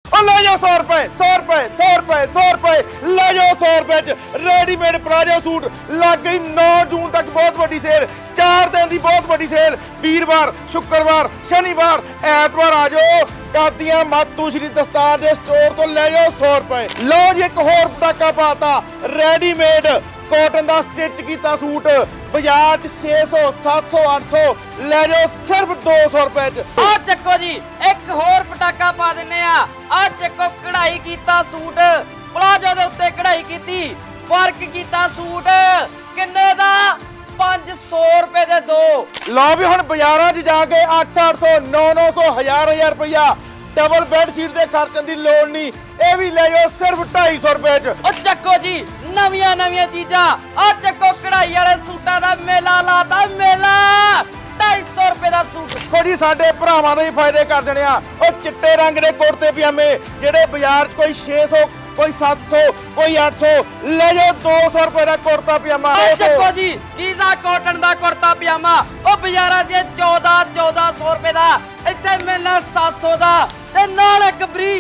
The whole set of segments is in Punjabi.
ले जाओ 100 रुपए 100 रुपए 100 रुपए 100 रुपए ले जाओ 100 रुपए च रेडीमेड प्लाजो सूट लग गई 9 जून तक बहुत बड़ी सेल 4 दिन की बहुत बड़ी सेल वीरवार शुक्रवार शनिवार ऐतवार आ जाओ कादियां मातू श्री दस्तार के स्टोर तो ले जाओ 100 रुपए लो जी एक होर पटाका पाता रेडीमेड कॉटन का स्टिच किया सूट बाजार 600 700 800 ले जाओ सिर्फ 200 रुपए च आ चक्को जी एक होर पटाका पा दिन्ने आ चक्को कढ़ाई कीता सूट प्लाजो दे उत्ते कढ़ाई कीती वर्क कीता सूट किन्ने दा 500 रुपए दे दो लो भी हुण बाजारां च जाके 800 900 1000 रुपया डबल बेड शीट दे खर्चण दी लोड़ नहीं ये भी ले जाओ सिर्फ 250 रुपए च ओ चक्को जी नवियां चीजां आ चक्को कढ़ाई वाले सूटां दा मेला लाता मेला 250 रुपए दा सूट देखो जी साडे भरावां दे फायदे कर देने आ ओ चिट्टे रंग दे कुर्ते पजामे जेडे बाजार च कोई 600 कोई 700 कोई 800 ले जाओ 200 रुपए दा कुर्ता पजामा चक्को जी गीजा कॉटन दा कुर्ता पजामा ओ बाजारां च 1400 रुपए दा इत्थे मिलना 700 दा ते नाल एक फ्री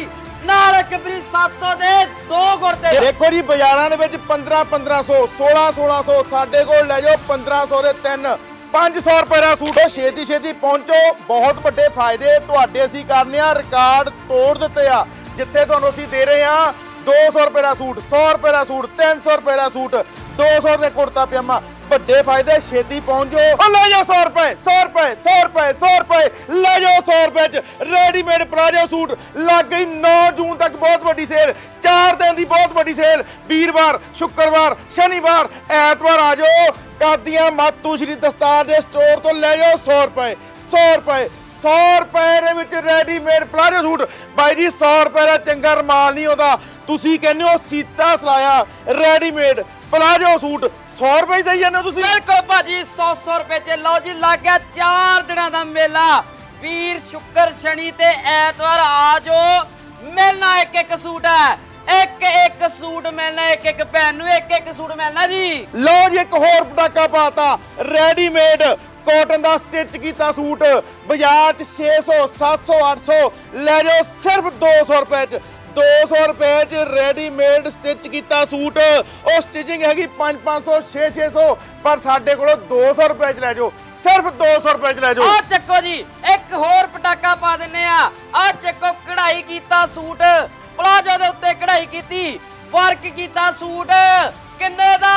700 दे दो कुर्ते देखो जी बाजारां दे विच 1500 1600 साडे कोल ले जाओ 1500 दे 3 500 रुपए का सूट छेती पहुंचो बहुत बड़े फायदे तुहाडे असीं करने आ रिकॉर्ड तोड़ दिते आ जिथे तुहानूं असीं दे रहे हां 200 रुपए का सूट 100 रुपए का सूट 300 रुपए का सूट 200 रुपए कुर्ता पजामा बड़े फायदे छेती पहुंच जाओ ले जाओ 100 रुपए 100 रुपए 100 रुपए 100 रुपए ले जाओ 100 रुपए च रेडीमेड प्लाजो सूट लग गई 9 जून तक बहुत बड़ी सेल 4 दिन की बहुत बड़ी सेल वीरवार शुक्रवार शनिवार ऐतवार आ जाओ कादियां मातू श्री दस्तार के स्टोर तो ले जाओ 100 रुपए 100 रुपए 100 रुपए रेडीमेड प्लाजो सूट भाई जी 100 रुपए का चंगा रमाल नहीं होता तुसी कहने हो सीता सलाया रेडीमेड प्लाजो सूट 100 रुपए दई जाने तुसी बिल्कुल भाजी 100 रुपए च लो जी लग गया 4 दिनों का मेला वीर शुक्र शनि ते ऐतवार आ जाओ मिलना एक सूट है एक सूट मिलना एक भैन एक सूट मिलना जी लो जी एक होर पटाका पाता रेडीमेड कॉटन का स्टिच किया सूट बाजार 600 700 800 ले जाओ सिर्फ 200 रुपए च 200 रुपए च रेडीमेड स्टिच किया सूट और स्टिचिंग हैगी 500 600 पर साडे कोलों 200 रुपए च ले जाओ सिर्फ 200 रुपए च ले जाओ आ चक्को जी एक होर पटाका पा दिन्ने आ चक्को कढ़ाई कीता सूट प्लाजो दे उत्ते कढ़ाई कीती वर्क कीता सूट किन्ने दा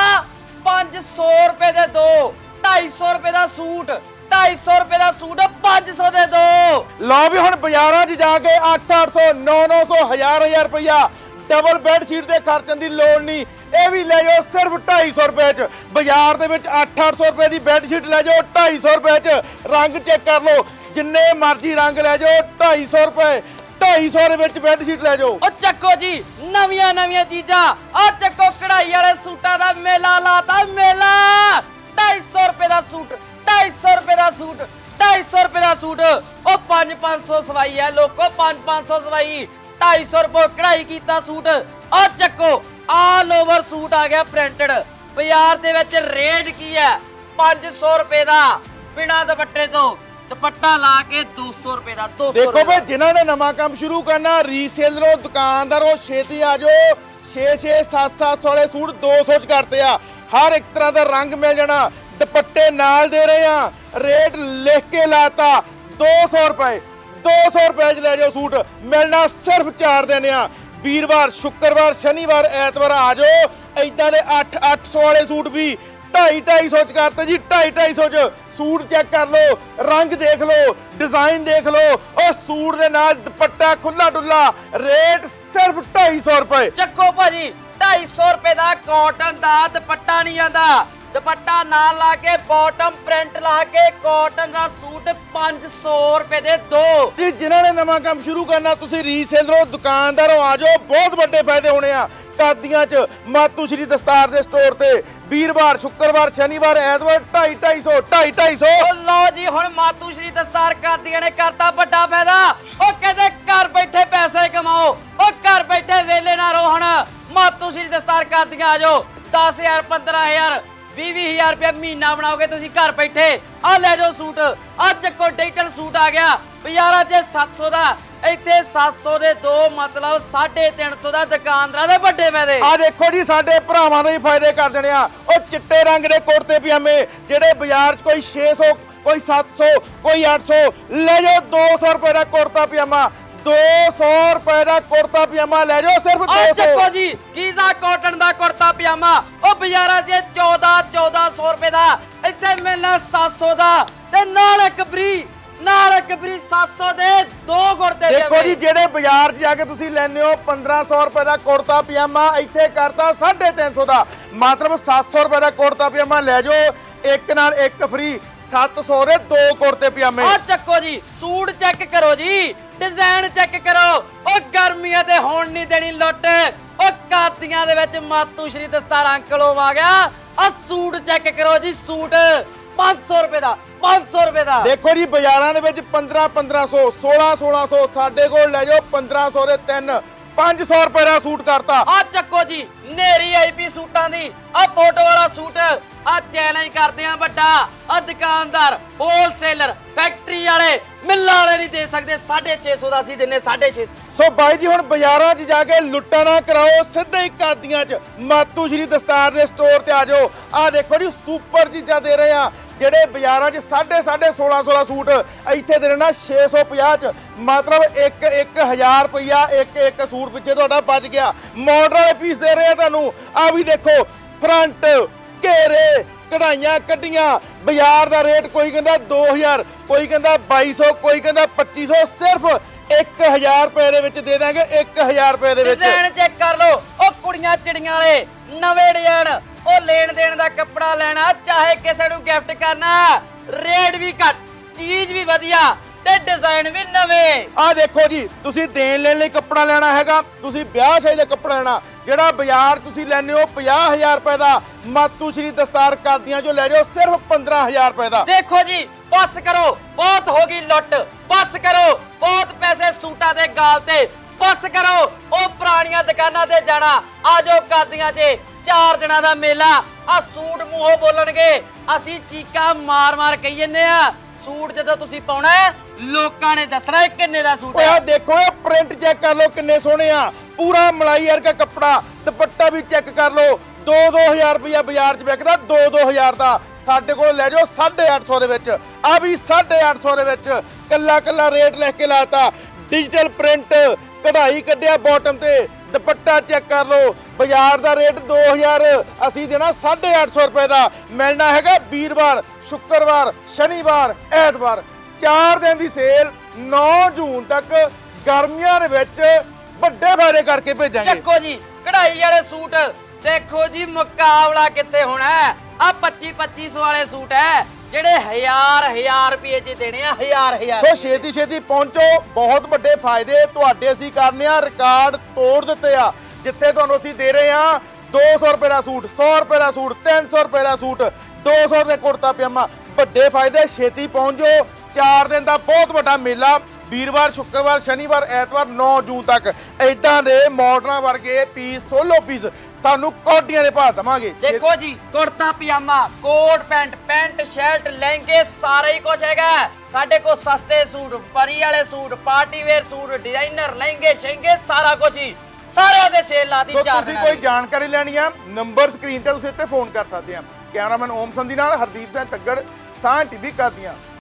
500 रुपए दे दो 250 रुपए दा सूट 250 रुपए दा सूट 500 दे दो लो भी हुण बाजारां च जाके 800 900 1000 रुपया डबल बेड शीट दे खर्चण दी लोड़ नहीं ये भी ले जाओ सिर्फ 250 रुपए च बाजार दे विच 800 रुपए दी बेड शीट ले जाओ 250 रुपए च रंग चेक कर लो जिन्ने मर्जी रंग ले जाओ 250 रुपए 250 ਦੇ ਵਿੱਚ ਬੈੱਡ ਸ਼ੀਟ ਲੈ ਜਾਓ ਉਹ ਚੱਕੋ ਜੀ ਨਵੀਆਂ ਚੀਜ਼ਾਂ ਆ ਚੱਕੋ ਕਢਾਈ ਵਾਲੇ ਸੂਟਾਂ ਦਾ ਮੇਲਾ ਲਾਤਾ ਮੇਲਾ 250 ਰੁਪਏ ਦਾ ਸੂਟ 250 ਰੁਪਏ ਦਾ ਸੂਟ 250 ਰੁਪਏ ਦਾ ਸੂਟ ਉਹ 500 ਸਵਾਈ ਹੈ ਲੋਕੋ 500 ਸਵਾਈ 250 ਰੁਪਏ ਕਢਾਈ ਕੀਤਾ ਸੂਟ ਆ ਚੱਕੋ ਆਲ ਓਵਰ ਸੂਟ ਆ ਗਿਆ ਪ੍ਰਿੰਟਡ ਬਾਜ਼ਾਰ ਦੇ ਵਿੱਚ ਰੇਟ ਕੀ ਹੈ 500 ਰੁਪਏ ਦਾ ਬਿਨਾ ਦੁਪੱਟੇ ਤੋਂ दुपट्टा ला के 200 रुपए का 200 देखो भाई जिन्होंने नवा काम शुरू करना रीसेलरों दुकानदारों छेती आ जाओ 600 700 वाले सूट 200 च करते हैं हर एक तरह का रंग मिल जाना दुपट्टे नाल दे रहे हैं रेट लिख के लाता 200 रुपए 200 रुपए च ले जाओ सूट मिलना सिर्फ 4 दिन वीरवार शुक्रवार शनिवार ऐतवार आ जाओ इदा के 800 वाले सूट भी 250 च करते जी 250 च सूट चेक कर लो रंग देख लो डिजाइन देख लो और सूट दे नाल दुपट्टा खुला डुला रेट सिर्फ 250 रुपए चक्को भाजी 250 रुपए का कॉटन का दुपट्टा नहीं आता दुपट्टा नाल ला के बॉटम प्रिंट ला के कॉटन का सूट 500 रुपए दे दो जी जिन्होंने नवा काम शुरू करना तुसी रीसेलरों दुकानदारों आ जाओ बहुत बड़े फायदे होने आ कादियां च मातू श्री दस्तार दे स्टोर ते वीरवार शुक्रवार शनिवार ऐतवार 250 लो जी हुण मातू श्री दस्तार कादियां ने करता बड़ा फायदा ओ कहंदे घर बैठे पैसे कमाओ ओ घर बैठे वेले ना रहो हुण मातू श्री दस्तार कादियां आ जाओ 10000 15000 20,000 रुपया महीना बनाओगे तुसी घर बैठे आ ले जाओ सूट आ चक्को डिजिटल सूट आ गया बाजारां 'च 700 दा ਇੱਥੇ 700 ਦੇ 2 ਮਤਲਬ 350 ਦਾ ਦੁਕਾਨਦਾਰਾਂ ਦੇ ਵੱਡੇ ਫਾਇਦੇ। ਆ ਦੇਖੋ ਜੀ ਸਾਡੇ ਭਰਾਵਾਂ ਦੇ ਫਾਇਦੇ ਕਰ ਦੇਣੇ ਆ। ਉਹ ਚਿੱਟੇ ਰੰਗ ਦੇ ਕੁੜਤੇ ਪਜਾਮੇ ਜਿਹੜੇ ਬਾਜ਼ਾਰ 'ਚ ਕੋਈ 600 ਕੋਈ 700 ਕੋਈ 800, ਲੈ ਜਾਓ 200 ਰੁਪਏ ਦਾ ਕੁੜਤਾ ਪਜਾਮਾ, 200 ਰੁਪਏ ਦਾ ਕੁੜਤਾ ਪਜਾਮਾ ਲੈ ਜਾਓ ਸਿਰਫ 200। ਚੱਕੋ ਜੀ ਗੀਜ਼ਾ ਕਾਟਨ ਦਾ ਕੁੜਤਾ ਪਜਾਮਾ, ਉਹ ਬਾਜ਼ਾਰਾਂ 'ਚ 1400 ਰੁਪਏ ਦਾ, ਇੱਥੇ ਮਿਲਣਾ 700 ਦਾ ਤੇ ਨਾਲ ਇੱਕ ਫ੍ਰੀ 700 ਦੇ 2 ਕੁੜਤੇ ਪਜਾਮੇ। ਦੇਖੋ ਜੀ ਜਿਹੜੇ ਬਾਜ਼ਾਰ 'ਚ ਜਾ ਕੇ ਤੁਸੀਂ ਲੈਣੇ ਹੋ 1500 ਰੁਪਏ ਦਾ ਕੁੜਤਾ ਪਜਾਮਾ, ਇੱਥੇ ਕਰਤਾ 350 ਦਾ, ਮਤਲਬ 700 ਰੁਪਏ ਦਾ ਕੁੜਤਾ ਪਜਾਮਾ ਲੈ ਜਾਓ, ਇੱਕ ਨਾਲ ਇੱਕ ਫ੍ਰੀ 700 ਦੇ 2 ਕੁੜਤੇ ਪਜਾਮੇ। ਆ ਚੱਕੋ ਜੀ ਸੂਟ ਚੈੱਕ ਕਰੋ ਜੀ, ਡਿਜ਼ਾਈਨ ਚੈੱਕ ਕਰੋ, ਉਹ ਗਰਮੀਆਂ ਤੇ ਹੁਣ ਨਹੀਂ ਦੇਣੀ ਲੁੱਟ, ਉਹ ਕਾਤੀਆਂ ਦੇ ਵਿੱਚ ਮਾਤੂ ਸ਼੍ਰੀ ਦਸਤਾਰ ਅੰਕਲ ਆ ਗਿਆ। ਆ ਸੂਟ ਚੈੱਕ ਕਰੋ ਜੀ, ਸੂਟ 500 ਰੁਪਏ ਦਾ, 500 ਰੁਪਏ ਦਾ। ਦੇਖੋ ਜੀ ਬਾਜ਼ਾਰਾਂ ਦੇ ਵਿੱਚ 1500 1600 ਸਾਡੇ ਕੋਲ ਲੈ ਜਾਓ 1500 ਦੇ 3 500 ਰੁਪਏ ਦਾ ਸੂਟ ਕਰਤਾ। ਆ ਚੱਕੋ ਜੀ ਨੇਰੀ ਆਈਪੀ ਸੂਟਾਂ ਦੀ ਆ ਫੋਟੋ ਵਾਲਾ ਸੂਟ, ਆ ਚੈਲੰਜ ਕਰਦੇ ਆ ਵੱਡਾ, ਆ ਦੁਕਾਨਦਾਰ ਹੋਲਸੇਲਰ ਫੈਕਟਰੀ ਵਾਲੇ ਮਿੱਲਾਂ ਵਾਲੇ ਨਹੀਂ ਦੇ ਸਕਦੇ, 650 ਦਾ ਅਸੀਂ ਦਿੰਨੇ 650। ਸੋ ਬਾਈ ਜੀ ਹੁਣ ਬਾਜ਼ਾਰਾਂ 'ਚ ਜਾ ਕੇ ਲੁੱਟਾਂ ਨਾ ਕਰਾਓ, ਸਿੱਧੇ ਹੀ ਕਾਦੀਆਂ 'ਚ ਮਾਤੂ ਸ਼੍ਰੀ ਦਸਤਾਰ ਦੇ ਸਟੋਰ ਤੇ ਆ ਜਾਓ। ਆ ਦੇਖੋ ਜੀ ਸੁਪਰ ਚੀਜ਼ਾਂ ਦੇ ਰਹੇ ਆ, ਜਿਹੜੇ ਬਾਜ਼ਾਰਾਂ 'ਚ 1650 ਸੂਟ ਇੱਥੇ ਦੇ ਦੇਣਾ 650 'ਚ, ਮਤਲਬ 1000 ਰੁਪਇਆ ਇੱਕ ਸੂਟ ਪਿੱਛੇ ਤੁਹਾਡਾ ਬਚ ਗਿਆ। ਮਾਡਲ ਵਾਲੇ ਪੀਸ ਦੇ ਰਹੇ ਆ ਤੁਹਾਨੂੰ। ਆ ਵੀ ਦੇਖੋ ਫਰੰਟ ਘੇਰੇ ਕਢਾਈਆਂ ਕੱਢੀਆਂ, ਬਾਜ਼ਾਰ ਦਾ ਰੇਟ ਕੋਈ ਕਹਿੰਦਾ 2000, ਕੋਈ ਕਹਿੰਦਾ 2200, ਕੋਈ ਕਹਿੰਦਾ 2500, ਸਿਰਫ 1000 ਰੁਪਏ ਦੇ ਵਿੱਚ ਦੇ ਦਾਂਗੇ। 1000 ਰੁਪਏ ਦੇ ਵਿੱਚ ਡਿਜ਼ਾਈਨ ਚੈੱਕ ਕਰ ਲਓ, ਉਹ ਕੁੜੀਆਂ ਚਿੜੀਆਂ ਵਾਲੇ ਨਵੇਂ ਡਿਜ਼ਾਈਨ, ਉਹ ਲੈਣ ਦੇਣ ਦਾ ਕੱਪੜਾ ਲੈਣਾ, ਚਾਹੇ ਕਿਸੇ ਨੂੰ ਗਿਫਟ ਕਰਨਾ, ਰੇਟ ਵੀ ਘੱਟ, ਚੀਜ਼ ਵੀ ਵਧੀਆ ਤੇ ਡਿਜ਼ਾਈਨ ਵੀ ਨਵੇਂ। ਆ ਦੇਖੋ ਜੀ ਤੁਸੀਂ ਦੇਣ ਲੈਣ ਲਈ ਕੱਪੜਾ ਲੈਣਾ ਹੈਗਾ, ਤੁਸੀਂ ਵਿਆਹ ਸ਼ਾਦੀ ਦਾ ਕੱਪੜਾ ਲੈਣਾ, ਜਿਹੜਾ ਬਾਜ਼ਾਰ ਤੁਸੀਂ ਲੈਣੇ ਹੋ 50000 ਰੁਪਏ ਦਾ, ਮਾਤੂ ਸ਼੍ਰੀ ਦਸਤਾਰ ਕਾਦੀਆਂ ਜੋ ਲੈ ਜਾਓ ਸਿਰਫ 15000 ਰੁਪਏ ਦਾ। ਦੇਖੋ ਜੀ ਬਸ ਕਰੋ, ਬਹੁਤ ਹੋ ਗਈ ਲੁੱਟ, ਬਸ ਕਰੋ, ਬਹੁਤ ਪੈਸੇ ਸੂਟਾਂ ਦੇ ਗਾਲ ਤੇ, ਬਸ ਕਰੋ, ਉਹ ਪੁਰਾਣੀਆਂ ਦੁਕਾਨਾਂ ਤੇ ਜਾਣਾ, ਆ ਜਾਓ ਕਾਦੀਆਂ 'ਚ 4 ਦਿਨਾਂ ਦਾ ਮੇਲਾ। ਆ ਸੂਟ ਮੂੰਹੋਂ ਬੋਲਣਗੇ, ਅਸੀਂ ਚੀਕਾਂ ਮਾਰ ਕਹੀ ਜੰਨੇ ਆ, ਸੂਟ ਜਦੋਂ ਤੁਸੀਂ ਪਾਉਣਾ ਲੋਕਾਂ ਨੇ ਦੱਸਣਾ ਕਿੰਨੇ ਦਾ ਸੂਟ ਹੈ। ਓਏ ਦੇਖੋ ਇਹ ਪ੍ਰਿੰਟ ਚੈੱਕ ਕਰ ਲਓ ਕਿੰਨੇ ਸੋਹਣੇ ਆ, ਪੂਰਾ ਮਲਾਈ ਵਰਗਾ ਕੱਪੜਾ, ਦੁਪੱਟਾ ਵੀ ਚੈੱਕ ਕਰ ਲਓ, 2-2000 ਰੁਪਇਆ ਬਾਜ਼ਾਰ 'ਚ ਵਿਕਦਾ, 2-2000 ਦਾ ਸਾਡੇ ਕੋਲ ਲੈ ਜਾਓ 850 ਦੇ ਵਿੱਚ। ਆ ਵੀ 850 ਦੇ ਵਿੱਚ ਕੱਲਾ ਰੇਟ ਲਿਖ ਕੇ ਲਾਤਾ, ਡਿਜੀਟਲ ਪ੍ਰਿੰਟ ਕਢਾਈ ਕੱਢਿਆ ਬਾਟਮ ਤੇ, ਦੁਪੱਟਾ ਚੈੱਕ ਕਰ ਲਓ, ਬਾਜ਼ਾਰ ਦਾ ਰੇਟ 2000, ਅਸੀਂ ਦੇਣਾ 850 ਰੁਪਏ ਦਾ। ਮਿਲਣਾ ਹੈਗਾ ਵੀਰਵਾਰ, ਸ਼ੁੱਕਰਵਾਰ, ਸ਼ਨੀਵਾਰ, ਐਤਵਾਰ, 4 ਦਿਨ ਦੀ ਸੇਲ 9 ਜੂਨ ਤੱਕ। ਗਰਮੀਆਂ ਦੇ ਵਿੱਚ ਵੱਡੇ ਫਾਇਦੇ ਕਰਕੇ ਭੇਜਾਂਗੇ। ਚੱਕੋ ਜੀ ਕਢਾਈ ਵਾਲੇ ਸੂਟ, ਦੇਖੋ ਜੀ ਮੁਕਾਬਲਾ ਕਿੱਥੇ ਹੋਣਾ। ਆ 2500 ਵਾਲੇ ਸੂਟ ਹੈ ਜਿਹੜੇ 1000 ਰੁਪਏ 'ਚ ਦੇਣੇ ਆ, 1000। ਸੋ ਛੇਤੀ ਪਹੁੰਚੋ, ਬਹੁਤ ਵੱਡੇ ਫਾਇਦੇ ਤੁਹਾਡੇ ਅਸੀਂ ਕਰਨੇ ਆ, ਰਿਕਾਰਡ ਤੋੜ ਦਿੱਤੇ ਆ। ਜਿੱਥੇ ਤੁਹਾਨੂੰ ਅਸੀਂ ਦੇ ਰਹੇ ਆ 200 ਰੁਪਏ ਦਾ ਸੂਟ, 100 ਰੁਪਏ ਦਾ ਸੂਟ, 300 ਰੁਪਏ ਦਾ ਸੂਟ, 200 ਰੁਪਏ ਕੁੜਤਾ ਪਜਾਮਾ, ਵੱਡੇ ਫਾਇਦੇ। ਛੇਤੀ ਪਹੁੰਚ ਜਾਓ, 4 ਦਿਨ ਦਾ ਬਹੁਤ ਵੱਡਾ ਮੇਲਾ, ਵੀਰਵਾਰ, ਸ਼ੁੱਕਰਵਾਰ, ਸ਼ਨੀਵਾਰ, ਐਤਵਾਰ, 9 ਜੂਨ ਤੱਕ। ਇਦਾਂ ਦੇ ਮਾਡਲਾਂ ਵਰਗੇ ਪੀਸ, ਸੋਲੋ ਪੀਸ ਤੁਹਾਨੂੰ ਕੋਟੀਆਂ ਦੇ ਭਾਅ ਦਵਾਂਗੇ। ਦੇਖੋ ਜੀ ਕੁੜਤਾ ਪਜਾਮਾ, ਕੋਟ ਪੈਂਟ ਸ਼ਰਟ, ਲਹਿੰਗੇ, ਸਾਰਾ ਹੀ ਕੁਝ ਹੈਗਾ ਸਾਡੇ ਕੋਲ। ਸਸਤੇ ਸੂਟ, ਪਰੀ ਵਾਲੇ suit, party wear suit, designer ਲਹਿੰਗੇ ਸ਼ਹਿੰਗੇ, ਸਾਰਾ ਕੁਝ ਹੀ ਸਾਰਿਆਂ ਦੇ ਸੇਲ ਲਾਤੀ। 4 ਤੁਸੀਂ ਕੋਈ ਜਾਣਕਾਰੀ ਲੈਣੀ ਆ, ਨੰਬਰ ਸਕਰੀਨ ਤੇ ਤੁਸੀਂ ਇੱਥੇ ਫੋਨ ਕਰ ਸਕਦੇ ਆ। ਕੈਮਰਾਮੈਨ ਓਮ ਸੰਧੀ ਨਾਲ ਹਰਦੀਪ ਸਿੰਘ ਤੱਗੜ, ਸਾਂਝ ਟੀਵੀ ਕਾਦੀਆਂ।